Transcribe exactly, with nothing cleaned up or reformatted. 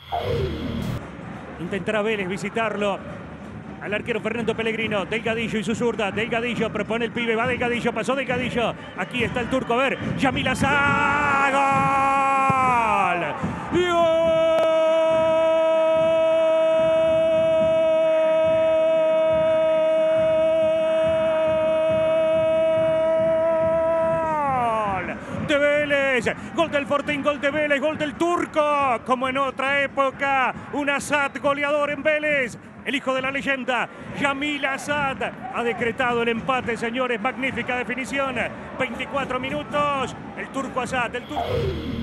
Intentará Vélez visitarlo. Al arquero Fernando Pellegrino, Delgadillo y su zurda. Delgadillo propone el pibe, va Delgadillo, pasó Delgadillo. Aquí está el turco, a ver, Yamil Asad. ¡Gol! ¡Gol! De Vélez, gol del Fortín, gol de Vélez, gol del turco, como en otra época, un Asad goleador en Vélez, el hijo de la leyenda, Yamil Asad, ha decretado el empate, señores, magnífica definición, veinticuatro minutos, el turco Asad, el turco...